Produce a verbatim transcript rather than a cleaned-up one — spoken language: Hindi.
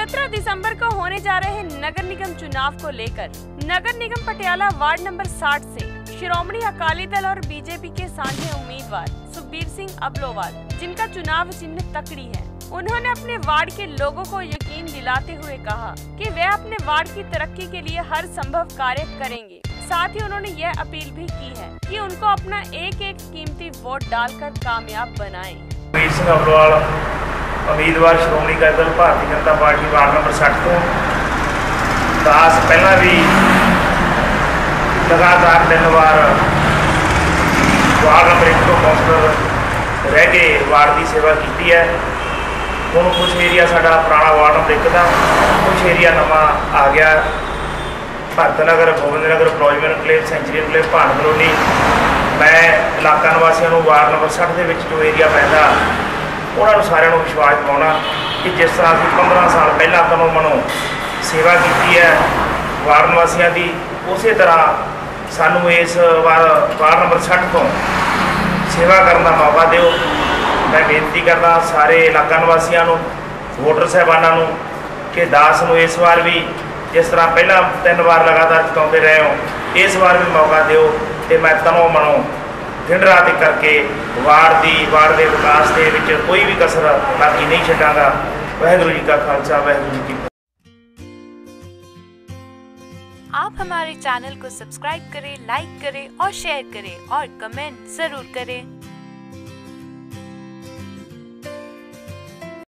सत्रह दिसंबर को होने जा रहे नगर निगम चुनाव को लेकर नगर निगम पटियाला वार्ड नंबर साठ से श्रोमणी अकाली दल और बीजेपी के साझे उम्मीदवार सुखबीर सिंह अबलोवाल, जिनका चुनाव चिन्ह तकड़ी है, उन्होंने अपने वार्ड के लोगों को यकीन दिलाते हुए कहा कि वे अपने वार्ड की तरक्की के लिए हर संभव कार्य करेंगे। साथ ही उन्होंने यह अपील भी की है कि उनको अपना एक एक कीमती वोट डालकर कामयाब बनाएं। सुखबीर सिंह अबलोवाल उम्मीदवार श्रोमणी Akali Dal Bharatiya Janata party ward number साठ तो दास पहला भी लगातार तीन बार वार्ड नंबर एक तो कौंसलर रह के वार्ड की सेवा की है। ਹੁਣ कुछ एरिया साडा पुराना वार्ड नंबर एक का कुछ एरिया नवा आ गया, Bhagat Nagar, Gobind Nagar, Ferozepur enclave, century enclave, Bhan colony. मैं इलाका निवासियों को वार्ड नंबर साठ के जो एरिया पैदा उन्होंने सारे विश्वास दिलाना कि जिस तरह अभी पंद्रह साल पहला तनों मनो सेवा की है वार्ड निवासियों की, उस तरह सानू इस वार वार्ड नंबर साठ को सेवा करने का मौका दो। मैं बेनती करदा सारे इलाका निवासियों को, वोटर साहबानों कि दास नूं इस बार भी जिस तरह पहला तीन बार लगातार जिताते रहे हो, इस बार भी मौका दो। तो मैं तनों मनो दिन रात करके वार्ड की वार्ड के विकास के विच कोई भी कसर बाकी नहीं छड्डांगा। वाहिगुरू जी का खालसा, वाहिगुरू जी की फतेह। आप हमारे चैनल को सब्सक्राइब करें, लाइक करें और शेयर करें और कमेंट जरूर करें।